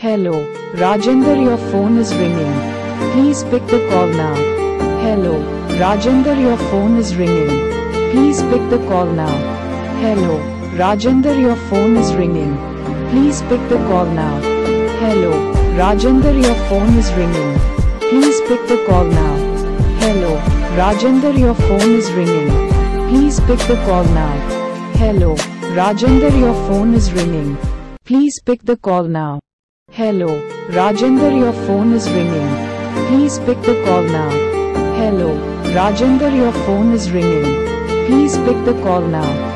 Hello, Rajender, your phone is ringing. Please pick the call now. Hello, Rajender, your phone is ringing. Please pick the call now. Hello, Rajender, your phone is ringing. Please pick the call now. Hello, Rajender, your phone is ringing. Please pick the call now. Hello, Rajender, your phone is ringing. Please pick the call now. Hello, Rajender, your phone is ringing. Please pick the call now. Hello, Rajender, your phone is ringing. Please pick the call now. Hello, Rajender, your phone is ringing. Please pick the call now.